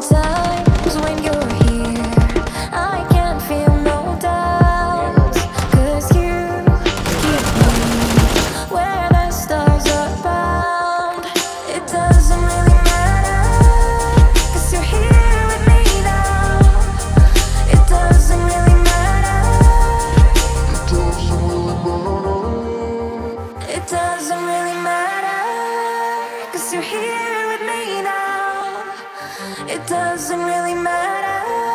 Sometimes when you're here, I can't feel no doubts, 'cause you keep me where the stars are bound. It doesn't really matter, 'cause you're here with me now. It doesn't really matter. It doesn't really matter, 'cause you're here with me now. It doesn't really matter.